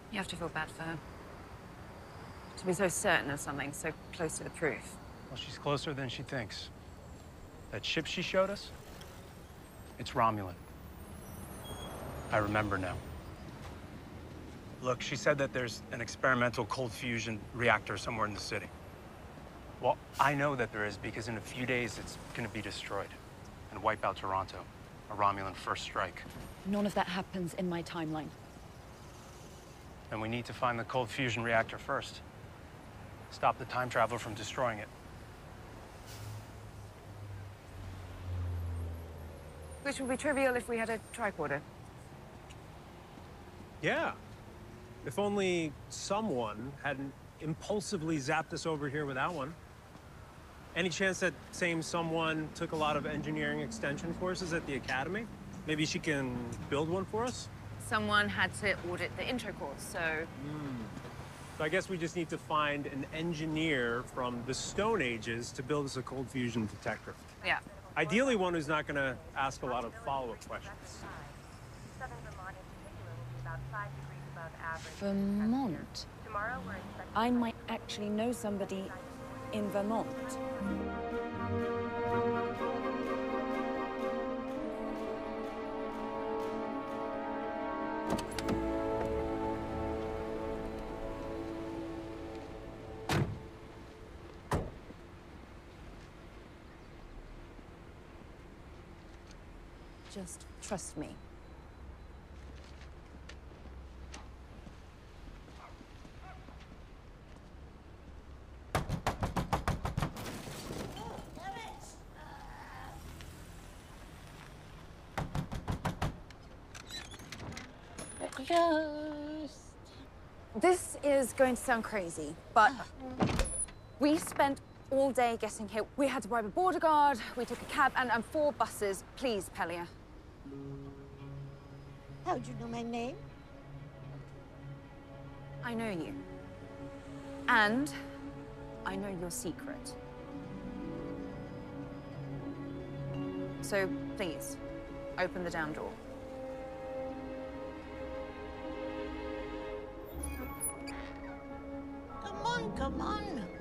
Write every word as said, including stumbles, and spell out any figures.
You have to feel bad for her. To be so certain of something, so close to the proof. Well, she's closer than she thinks. That ship she showed us, it's Romulan. I remember now. Look, she said that there's an experimental cold fusion reactor somewhere in the city. Well, I know that there is because in a few days it's gonna be destroyed and wipe out Toronto, a Romulan first strike. None of that happens in my timeline. And we need to find the cold fusion reactor first. Stop the time traveler from destroying it. Which would be trivial if we had a tricorder. Yeah. If only someone hadn't impulsively zapped us over here without one. Any chance that same someone took a lot of engineering extension courses at the academy? Maybe she can build one for us? Someone had to audit the intro course, so... Mm. So I guess we just need to find an engineer from the Stone Ages to build us a cold fusion detector. Yeah. Ideally one who's not gonna ask a lot of follow-up questions. Vermont? I might actually know somebody in Vermont. Just trust me. This is going to sound crazy, but we spent all day getting here. We had to bribe a border guard, we took a cab, and, and four buses. Please, Pelia. How'd you know my name? I know you. And I know your secret. So please, open the down door. Come on, come on.